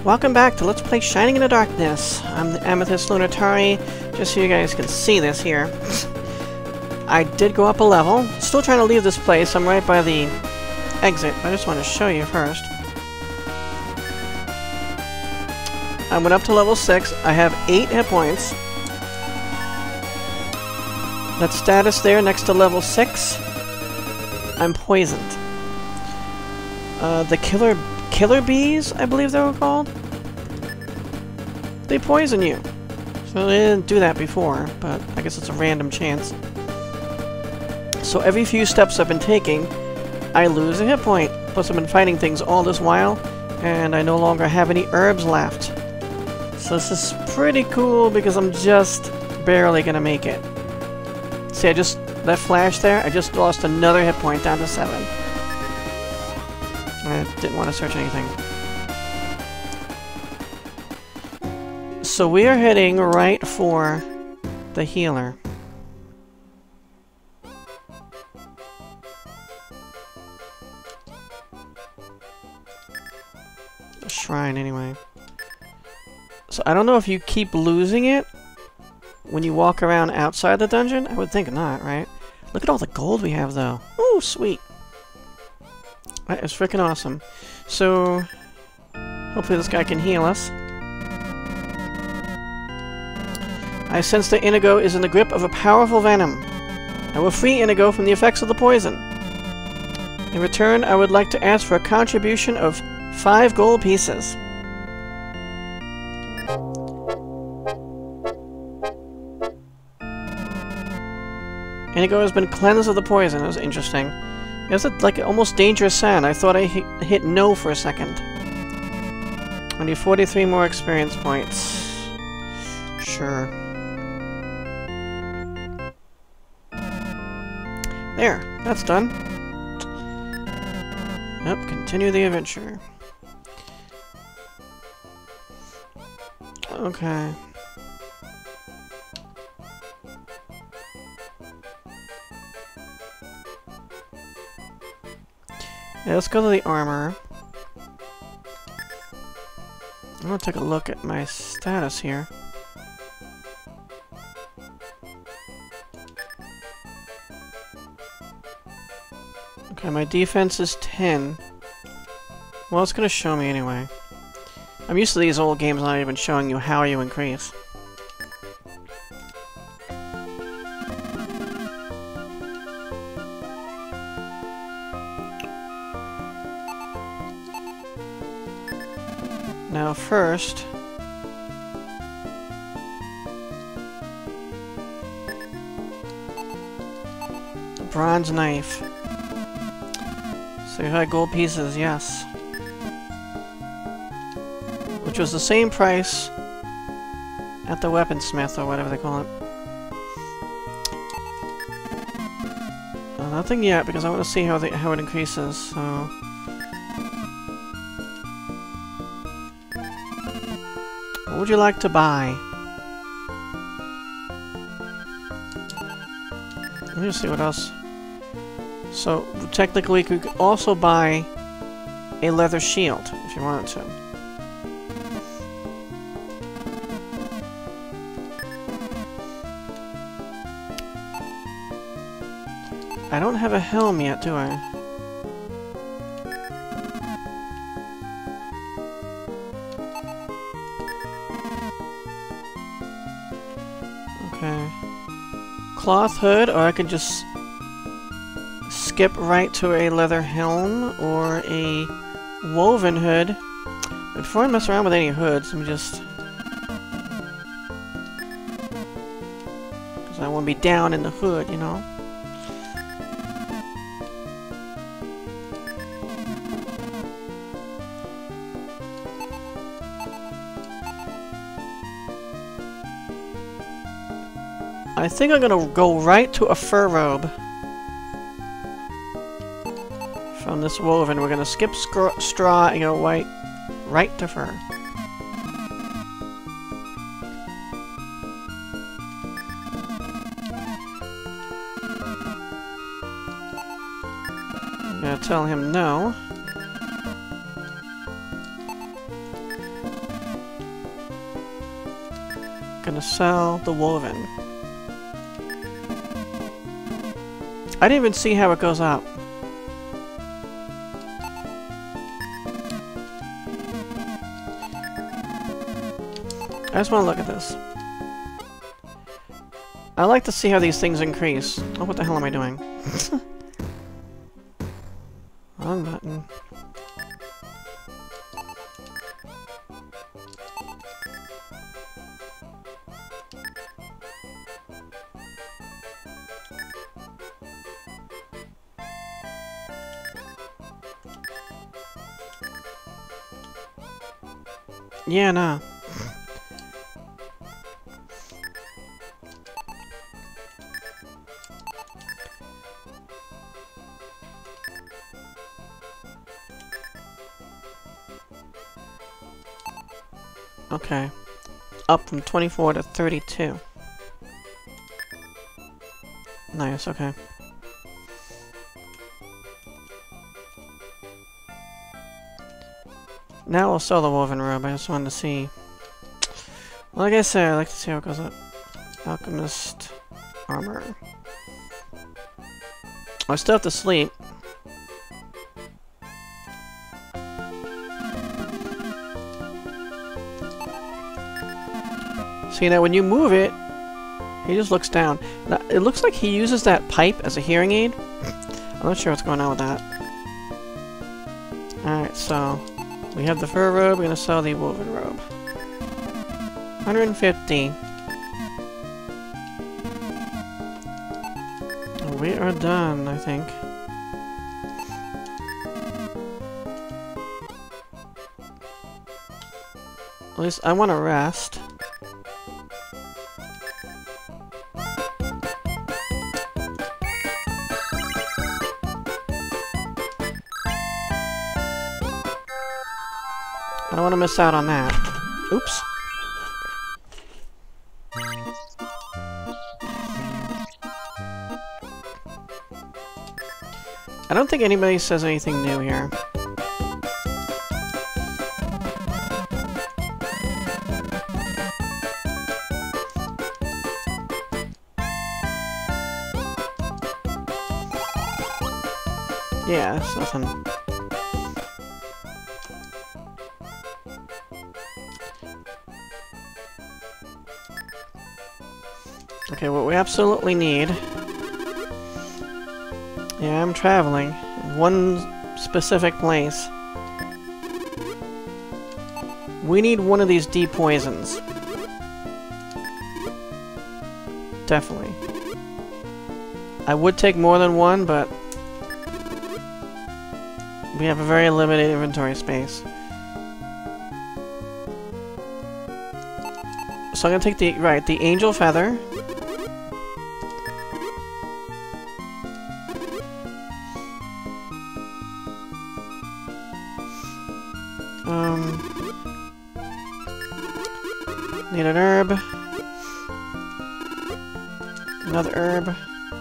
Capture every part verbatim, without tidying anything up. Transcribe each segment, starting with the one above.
Welcome back to Let's Play Shining in the Darkness. I'm the Amethyst Lunatari, just so you guys can see this here. I did go up a level. Still trying to leave this place. I'm right by the exit, but I just want to show you first. I went up to level six. I have eight hit points. That status there next to level six. I'm poisoned. Uh, the killer killer bees, I believe they were called. They poison you. So they didn't do that before, but I guess it's a random chance. So every few steps I've been taking, I lose a hit point. Plus I've been fighting things all this while, and I no longer have any herbs left. So this is pretty cool because I'm just barely gonna make it. See, I just, that flash there, I just lost another hit point down to seven. I didn't want to search anything. So we are heading right for the healer. The shrine, anyway. So I don't know if you keep losing it when you walk around outside the dungeon. I would think not, right? Look at all the gold we have, though. Ooh, sweet. That is freaking awesome. So, hopefully this guy can heal us. I sense that Inigo is in the grip of a powerful venom. I will free Inigo from the effects of the poison. In return, I would like to ask for a contribution of five gold pieces. Inigo has been cleansed of the poison. That was interesting. It was a, like an almost dangerous sound. I thought I hit, hit no for a second. I need forty-three more experience points. Sure. There, that's done. Yep, continue the adventure. Okay. Yeah, let's go to the armor. I'm gonna take a look at my status here. Okay, my defense is ten. Well, it's gonna show me anyway. I'm used to these old games not even showing you how you increase. Now first, the bronze knife. So you had gold pieces, yes. Which was the same price at the weaponsmith, or whatever they call it. Uh, nothing yet, because I want to see how, they, how it increases, so... What would you like to buy? Let me just see what else. So, technically, you could also buy a leather shield, if you wanted to. I don't have a helm yet, do I? Okay. Cloth hood, or I can just skip right to a leather helm or a woven hood. Before I mess around with any hoods, let me just... because I want to be down in the hood, you know? I think I'm gonna go right to a fur robe. From this woven, we're gonna skip straw and go right, right to fur. I'm gonna tell him no. sell the woven. I didn't even see how it goes up. I just want to look at this. I like to see how these things increase. Oh, what the hell am I doing? Wrong button. Yeah, no. Okay. Up from twenty-four to thirty-two. Nice, okay. Now we'll sell the woven robe. I just wanted to see. Well, like I said, I like to see how it goes up. Alchemist armor. I still have to sleep. See, now when you move it, he just looks down. Now, it looks like he uses that pipe as a hearing aid. I'm not sure what's going on with that. Alright, so we have the fur robe, we're gonna sell the woven robe. one hundred fifty. We are done, I think. At least I want to rest. I don't want to miss out on that. Oops. I don't think anybody says anything new here. Yeah, it's nothing. Okay, what we absolutely need... Yeah, I'm traveling. One specific place. We need one of these depoisons. Definitely. I would take more than one, but... we have a very limited inventory space. So I'm gonna take the... right, the angel feather. Um, need an herb. Another herb.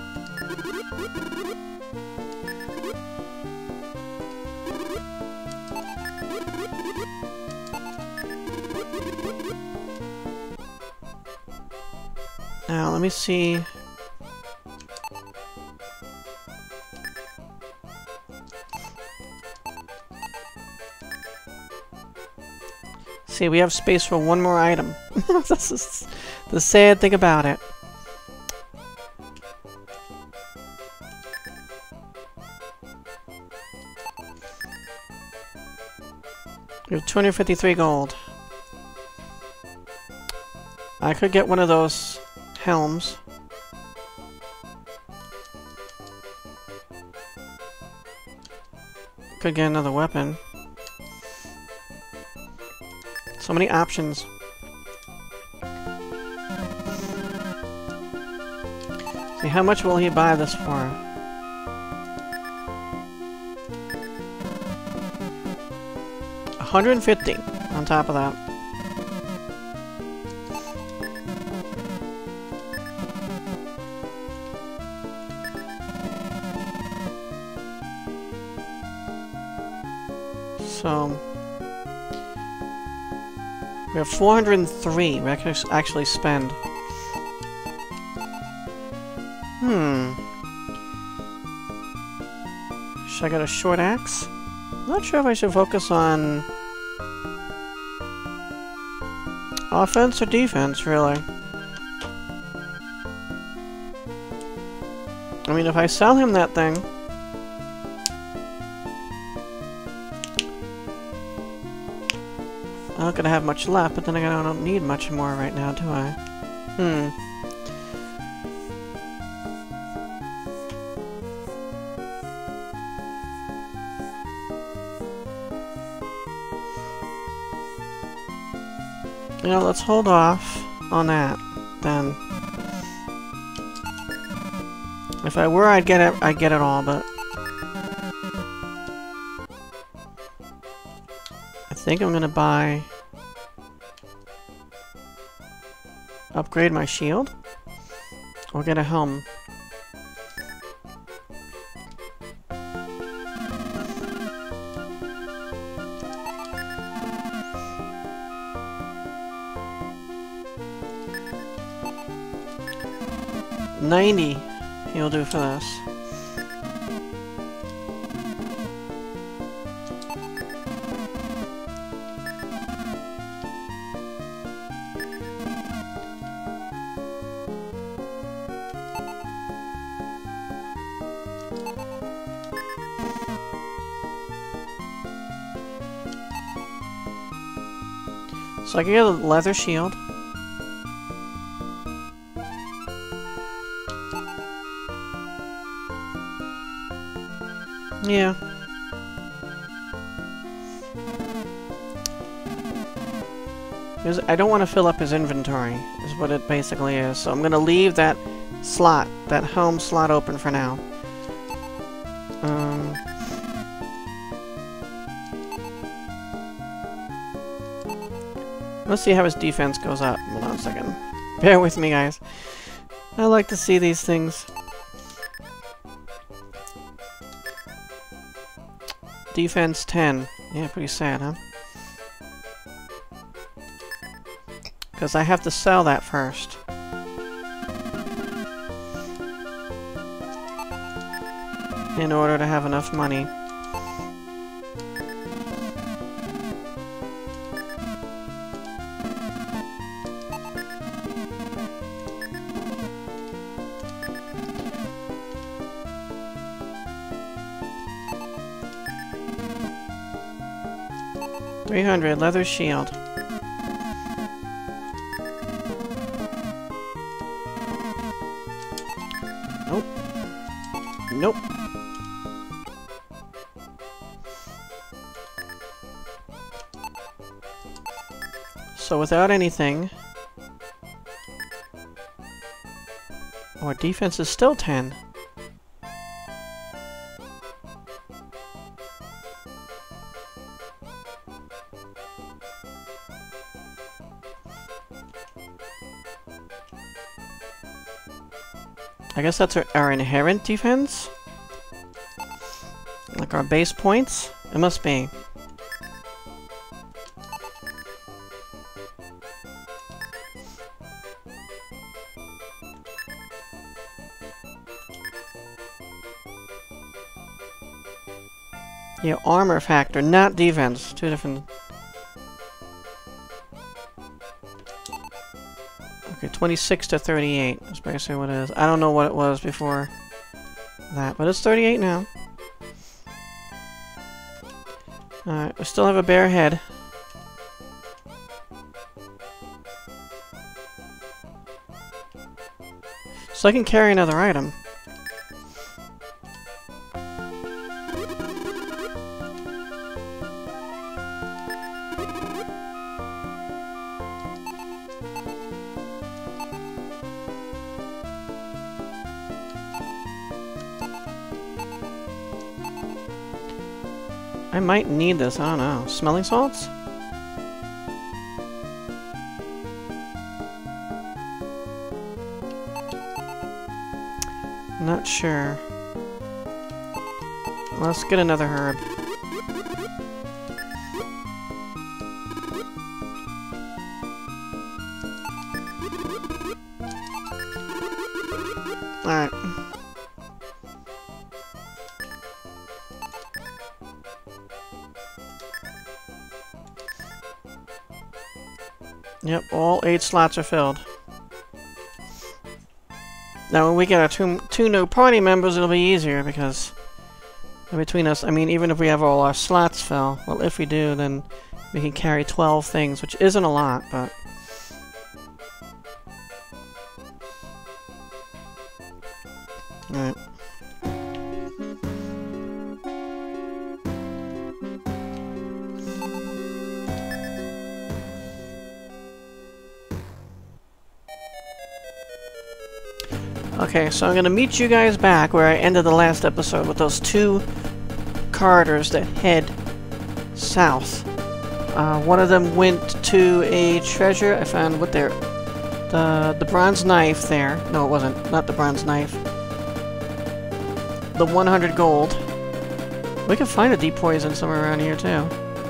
Now, let me see. See, we have space for one more item. This is the sad thing about it. We have two hundred fifty-three gold. I could get one of those helms. Could get another weapon. So many options. See, how much will he buy this for? one hundred fifty on top of that. So We have four hundred three we can actually spend. Hmm. Should I get a short axe? I'm not sure if I should focus on offense or defense, really. I mean, if I sell him that thing... I'm not gonna have much left, but then again, I don't need much more right now, do I? Hmm. You know, let's hold off on that, then. If I were, I'd get it, I'd get it all, but... I think I'm gonna buy... Upgrade my shield? Or get a helm. ninety he'll do for this. So I can get a leather shield. Yeah. Because I don't want to fill up his inventory, is what it basically is. So I'm going to leave that slot, that helm slot open for now. Um... Let's see how his defense goes up. Hold on a second. Bear with me, guys. I like to see these things. Defense ten. Yeah, pretty sad, huh? Because I have to sell that first. In order to have enough money. three hundred, leather shield. Nope. Nope. So without anything... Our defense is still ten. I guess that's our, our inherent defense? Like our base points? It must be. Yeah, armor factor, not defense. Two different... Okay, twenty-six to thirty-eight is basically what it is. I don't know what it was before that, but it's thirty-eight now. Alright, we still have a bare head. So I can carry another item. I might need this, I don't know. Smelling salts? Not sure. Let's get another herb. Alright. Yep, all eight slots are filled. Now when we get our two, two new party members, it'll be easier because between us, I mean, even if we have all our slots filled, well, if we do, then we can carry twelve things, which isn't a lot, but... Alright. Okay, so I'm gonna meet you guys back where I ended the last episode with those two corridors that head south. Uh, one of them went to a treasure. I found what there, the the bronze knife there. No, it wasn't. Not the bronze knife. The one hundred gold. We could find a deep poison somewhere around here too.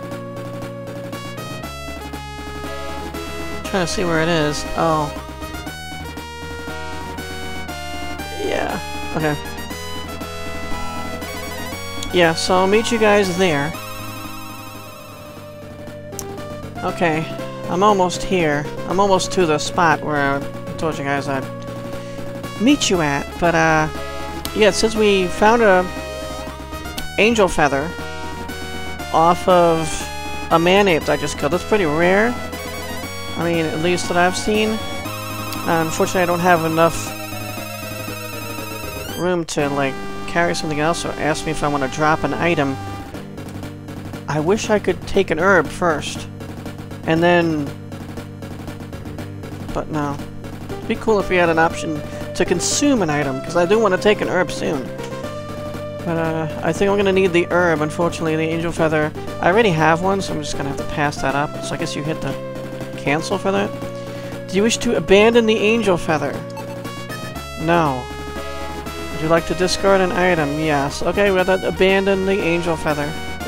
Trying to see where it is. Oh. Yeah, okay. Yeah, so I'll meet you guys there. Okay, I'm almost here. I'm almost to the spot where I told you guys I'd meet you at. But, uh, yeah, since we found a angel feather off of a man-ape I just killed, that's pretty rare. I mean, at least that I've seen. Uh, unfortunately, I don't have enough room to, like, carry something else or ask me if I want to drop an item. I wish I could take an herb first. And then... But no. It'd be cool if we had an option to consume an item, because I do want to take an herb soon. But, uh, I think I'm going to need the herb, unfortunately, the angel feather. I already have one, so I'm just going to have to pass that up. So I guess you hit the cancel for that. Do you wish to abandon the angel feather? No. Would you like to discard an item? Yes. Okay, we have to abandon the angel feather.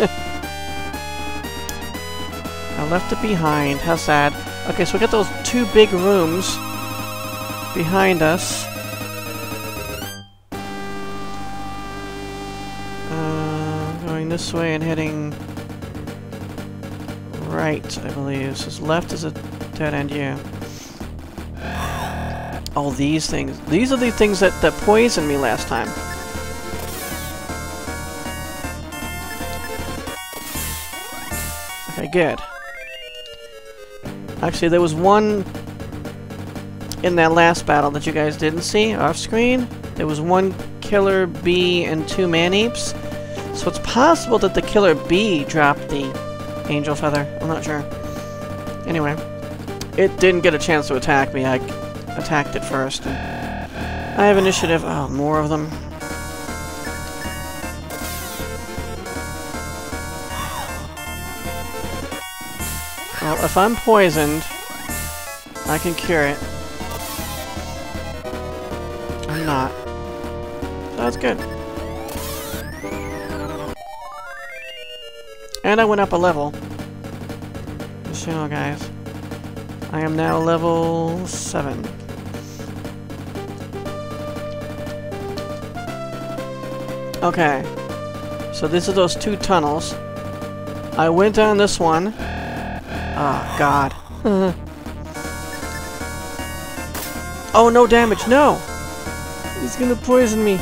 I left it behind. How sad. Okay, so we got those two big rooms behind us. Uh, going this way and heading right, I believe. So left is a dead end, yeah. Oh, these things. These are the things that, that poisoned me last time. Okay, good. Actually, there was one in that last battle that you guys didn't see off screen. There was one killer bee and two man-apes. So it's possible that the killer bee dropped the angel feather. I'm not sure. Anyway, it didn't get a chance to attack me. I attacked it first. And I have initiative. Oh, more of them. Well, if I'm poisoned, I can cure it. I'm not. So that's good. And I went up a level. Just, you know, guys. I am now level seven. Okay. So these are those two tunnels. I went down this one. Oh, God. Oh, no damage. No! He's gonna poison me.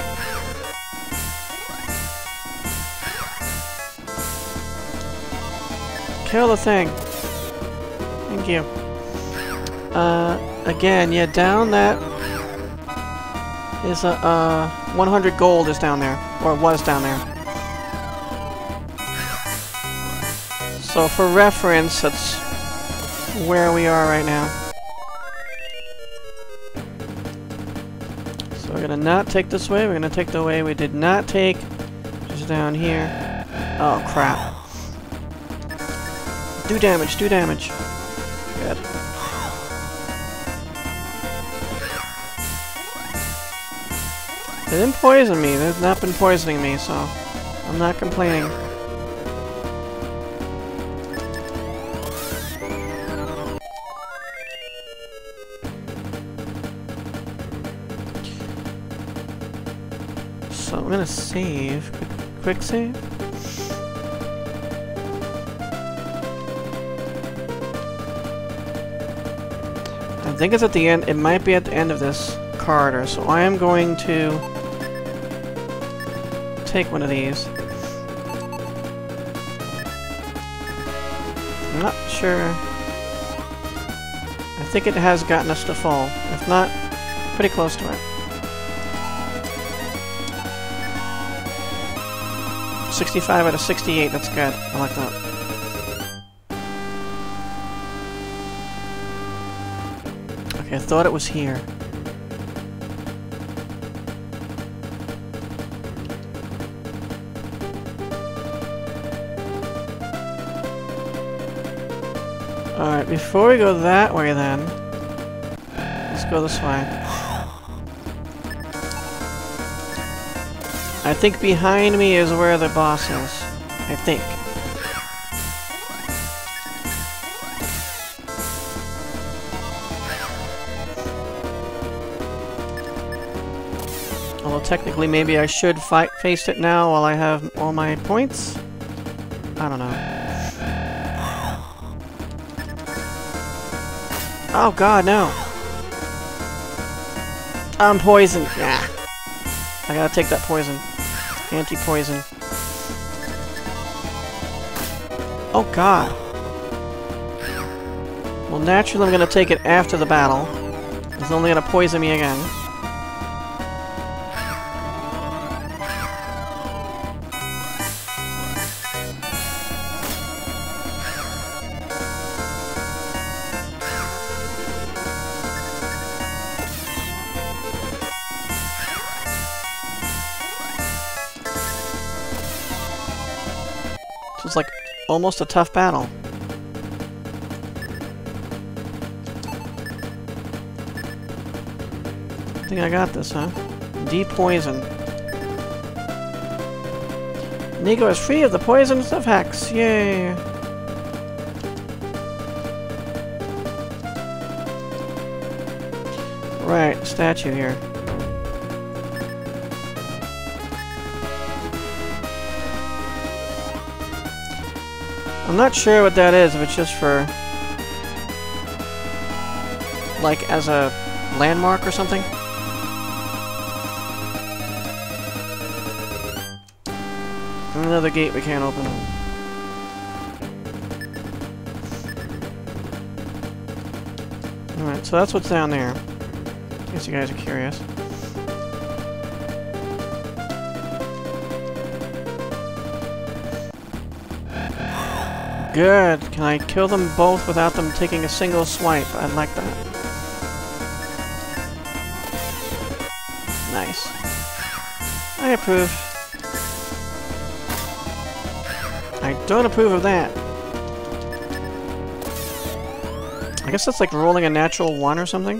Kill the thing. Thank you. Uh, again, yeah, down that is a, uh, one hundred gold is down there. Or was down there. So, for reference, that's where we are right now. So, we're gonna not take this way. We're gonna take the way we did not take. Just down here. Oh, crap. Do damage, do damage. Good. They didn't poison me. They've not been poisoning me, so I'm not complaining. So I'm gonna save. Quick, quick save. I think it's at the end. It might be at the end of this corridor. So I am going to take one of these. I'm not sure. I think it has gotten us to full. If not, pretty close to it. sixty-five out of sixty-eight, that's good. I like that. Okay, I thought it was here. Alright, before we go that way then, let's go this way. I think behind me is where the boss is. I think. Although technically maybe I should fight face it now while I have all my points? I don't know. Oh god, no! I'm poisoned! Yeah. I gotta take that poison. Anti-poison. Oh god! Well, naturally I'm gonna take it after the battle. It's only gonna poison me again. It's like almost a tough battle. I think I got this, huh? De-poison. Nico is free of the poisons of Hex. Yay! Right, statue here. I'm not sure what that is, if it's just for, like, as a landmark or something. Another gate we can't open. Alright, so that's what's down there. In case you guys are curious. Good. Can I kill them both without them taking a single swipe? I'd like that. Nice. I approve. I don't approve of that. I guess that's like rolling a natural one or something.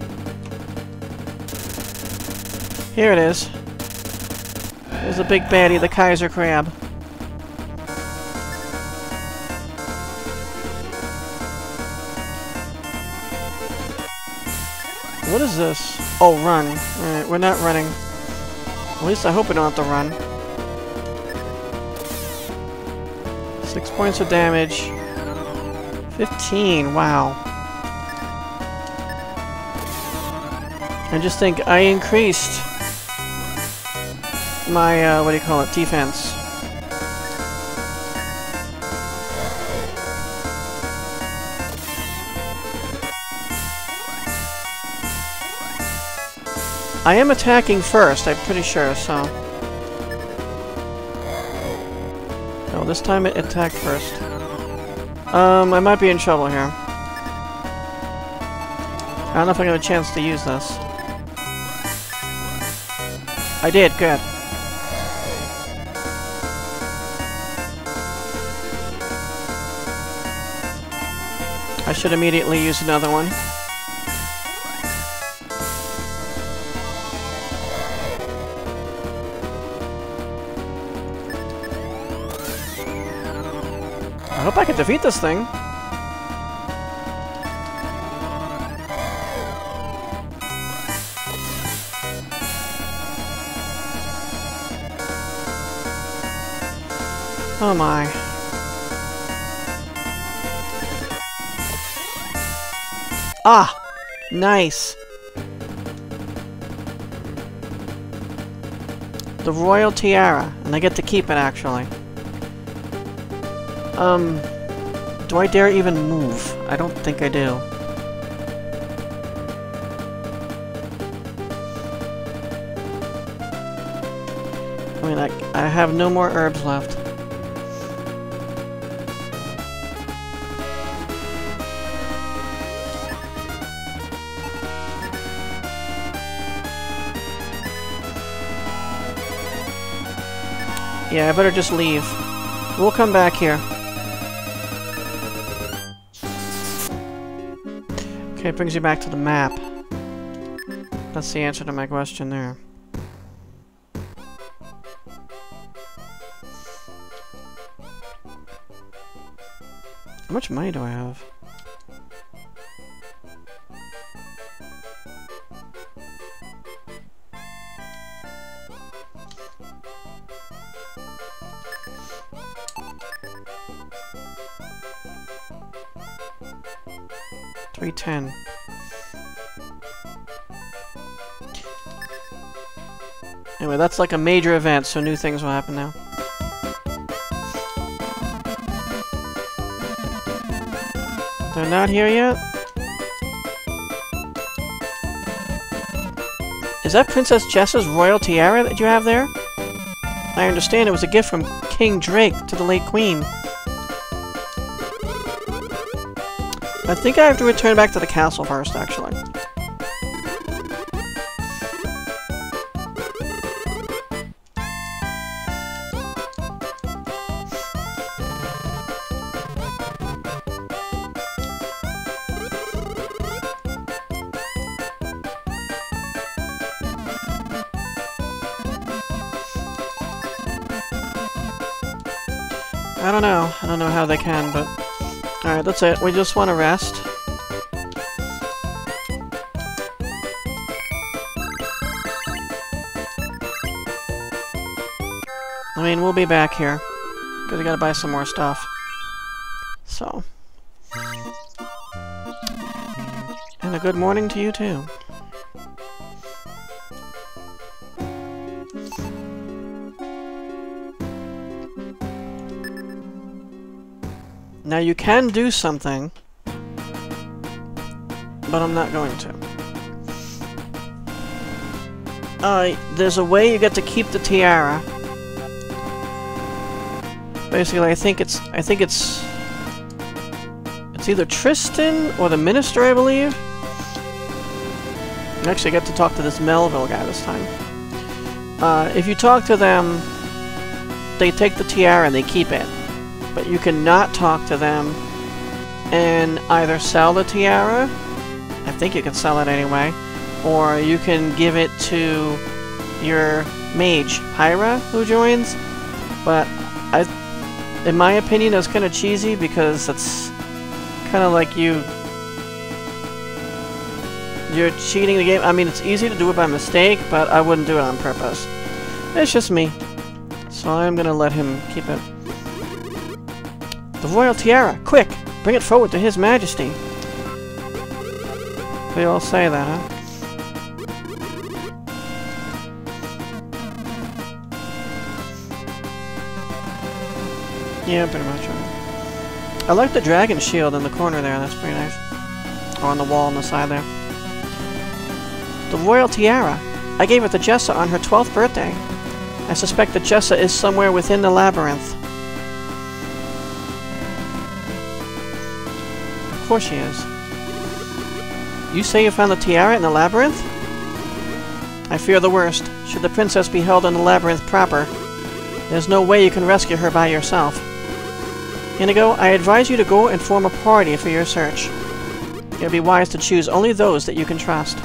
Here it is. There's the big baddie, the Kaiserkrab. What is this? Oh, run. Alright, we're not running. At least I hope we don't have to run. Six points of damage. Fifteen, wow. I just think I increased my, uh, what do you call it, defense. I am attacking first, I'm pretty sure, so... Oh, this time it attacked first. Um, I might be in trouble here. I don't know if I got a chance to use this. I did, good. I should immediately use another one. I hope I can defeat this thing. Oh my. Ah! Nice! The Royal Tiara, and I get to keep it, actually. Um, do I dare even move? I don't think I do. I mean, I, I have no more herbs left. Yeah, I better just leave. We'll come back here. Okay, it brings you back to the map. That's the answer to my question there. How much money do I have? three ten. Anyway, that's like a major event, so new things will happen now. They're not here yet? Is that Princess Jessa's royal tiara that you have there? I understand it was a gift from King Drake to the late Queen. I think I have to return back to the castle first, actually. I don't know. I don't know how they can, but... Alright, that's it. We just want to rest. I mean, we'll be back here. Because we gotta buy some more stuff. So. And a good morning to you, too. Now you can do something, but I'm not going to. Uh, there's a way you get to keep the tiara. Basically, I think it's, I think it's, it's either Tristan or the Minister, I believe. I actually get to talk to this Melville guy this time. Uh, if you talk to them, they take the tiara and they keep it. But you cannot talk to them and either sell the tiara, I think you can sell it anyway, or you can give it to your mage, Pyra, who joins. But I, in my opinion, that's kind of cheesy because it's kind of like you, you're cheating the game. I mean, it's easy to do it by mistake, but I wouldn't do it on purpose. It's just me. So I'm gonna let him keep it. The Royal Tiara! Quick! Bring it forward to His Majesty! They all say that, huh? Yeah, pretty much. Right. I like the dragon shield in the corner there, that's pretty nice. Or on the wall on the side there. The Royal Tiara! I gave it to Jessa on her twelfth birthday. I suspect that Jessa is somewhere within the labyrinth. Of course she is. You say you found the tiara in the labyrinth? I fear the worst. Should the princess be held in the labyrinth proper, there's no way you can rescue her by yourself. Inigo, I advise you to go and form a party for your search. It would be wise to choose only those that you can trust.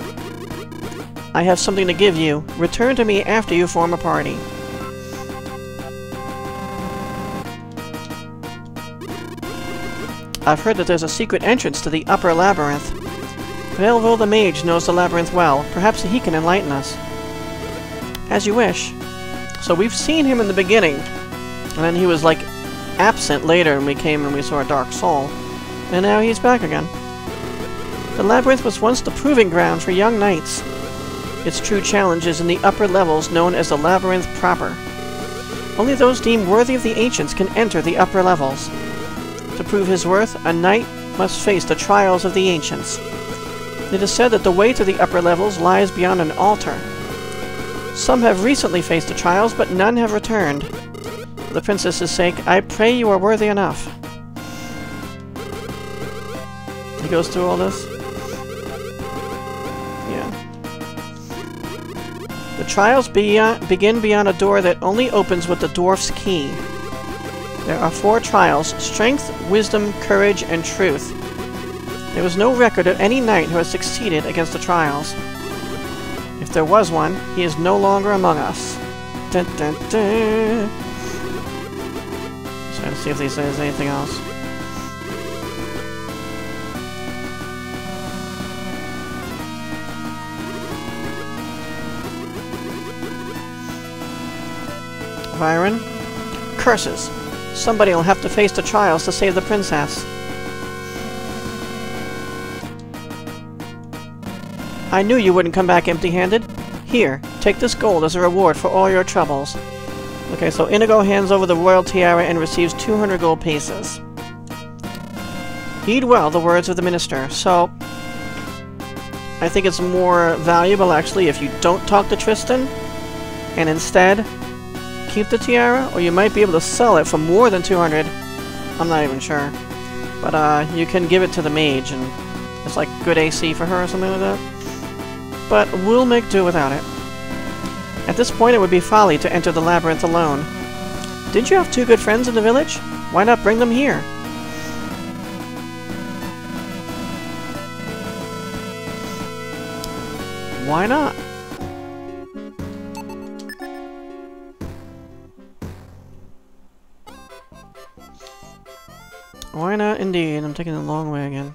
I have something to give you. Return to me after you form a party. I've heard that there's a secret entrance to the upper labyrinth. Melville the mage knows the labyrinth well. Perhaps he can enlighten us. As you wish. So we've seen him in the beginning, And then he was, like, absent later when we came and we saw a Dark Soul. And now he's back again. The labyrinth was once the proving ground for young knights. Its true challenge is in the upper levels known as the labyrinth proper. Only those deemed worthy of the ancients can enter the upper levels. To prove his worth, a knight must face the trials of the ancients. It is said that the way to the upper levels lies beyond an altar. Some have recently faced the trials, but none have returned. For the princess's sake, I pray you are worthy enough. He goes through all this? Yeah. The trials be begin beyond a door that only opens with the dwarf's key. There are four trials: strength, wisdom, courage, and truth. There was no record of any knight who has succeeded against the trials. If there was one, he is no longer among us. Dun, dun, dun. Trying to see if there's anything else. Byron? Curses! Somebody will have to face the trials to save the princess. I knew you wouldn't come back empty-handed. Here, take this gold as a reward for all your troubles. Okay, so Inigo hands over the royal tiara and receives two hundred gold pieces. Heed well the words of the minister. So, I think it's more valuable, actually, if you don't talk to Tristan, and instead keep the tiara, or you might be able to sell it for more than two hundred. I'm not even sure. But, uh, you can give it to the mage, and it's like good A C for her or something like that. But we'll make do without it. At this point, it would be folly to enter the labyrinth alone. Didn't you have two good friends in the village? Why not bring them here? Why not? Why not indeed? I'm taking the long way again.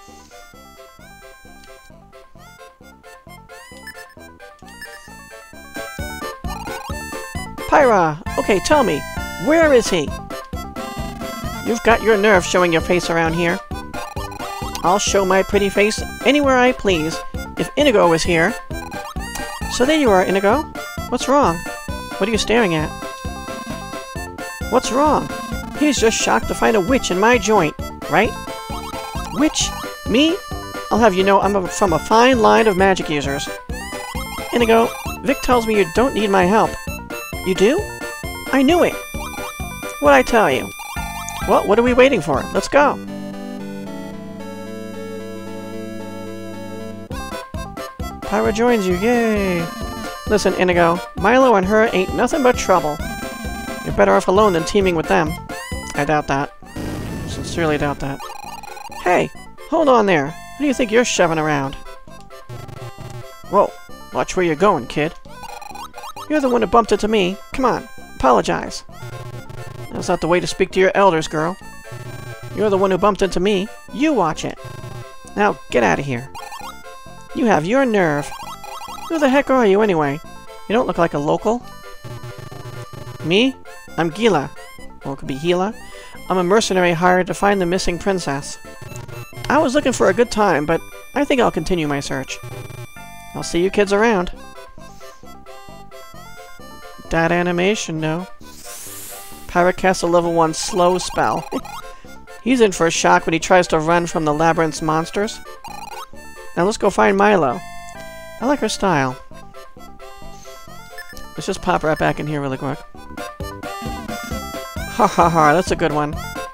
Pyra! Okay, tell me, where is he? You've got your nerve showing your face around here. I'll show my pretty face anywhere I please, if Inigo is here. So there you are, Inigo. What's wrong? What are you staring at? What's wrong? He's just shocked to find a witch in my joint, right? Witch? Me? I'll have you know I'm a, from a fine line of magic users. Inigo, Vic tells me you don't need my help. You do? I knew it! What'd I tell you? Well, what are we waiting for? Let's go! Pyra joins you, yay! Listen, Inigo, Milo and her ain't nothing but trouble. You're better off alone than teaming with them. I doubt that. Sincerely doubt that. Hey! Hold on there! Who do you think you're shoving around? Whoa! Watch where you're going, kid. You're the one who bumped into me. Come on, apologize. That's not the way to speak to your elders, girl. You're the one who bumped into me. You watch it. Now, get out of here. You have your nerve. Who the heck are you, anyway? You don't look like a local. Me? I'm Gila. Or it could be Gila. I'm a mercenary hired to find the missing princess. I was looking for a good time, but I think I'll continue my search. I'll see you kids around. That animation, no. Pyra casts a level one slow spell. He's in for a shock when he tries to run from the labyrinth's monsters. Now let's go find Milo. I like her style. Let's just pop right back in here really quick. Ha ha ha, that's a good one.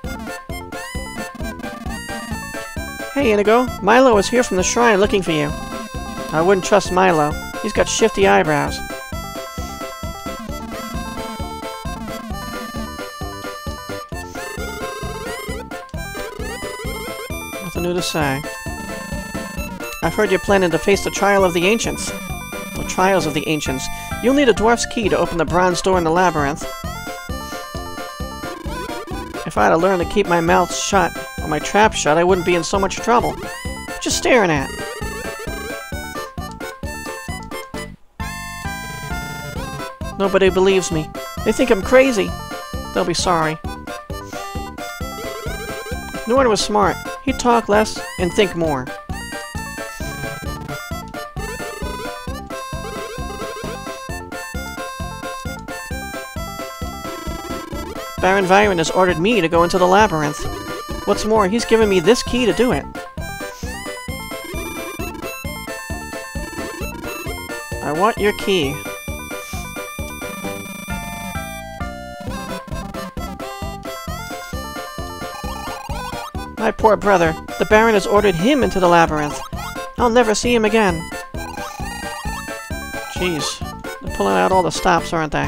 Hey Inigo, Milo is here from the shrine looking for you. I wouldn't trust Milo. He's got shifty eyebrows. New to say. I've heard you're planning to face the trial of the ancients. The trials of the ancients. You'll need a dwarf's key to open the bronze door in the labyrinth. If I had learned to keep my mouth shut, or my trap shut, I wouldn't be in so much trouble. What you staring at? Nobody believes me. They think I'm crazy. they'll be sorry. If Nord was smart, he'd talk less and think more. Baron Viren has ordered me to go into the labyrinth. What's more, he's given me this key to do it. I want your key. My poor brother. The Baron has ordered him into the labyrinth. I'll never see him again. Jeez. They're pulling out all the stops, aren't they?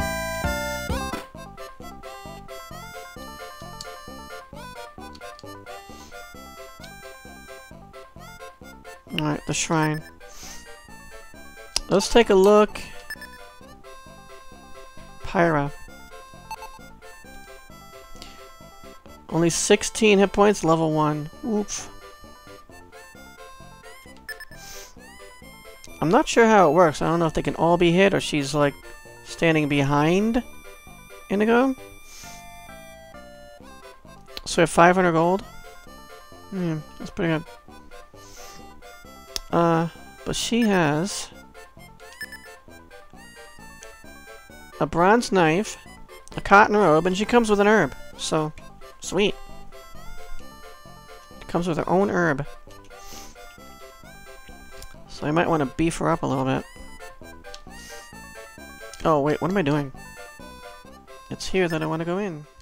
Alright, the shrine. Let's take a look. Pyra. Only sixteen hit points, level one. Oof. I'm not sure how it works. I don't know if they can all be hit or she's like standing behind Indigo. So we have five hundred gold. Hmm, that's pretty good. Uh, but she has a bronze knife, a cotton robe, and she comes with an herb. So, sweet. It comes with her own herb. So I might want to beef her up a little bit. Oh, wait, what am I doing? It's here that I want to go in.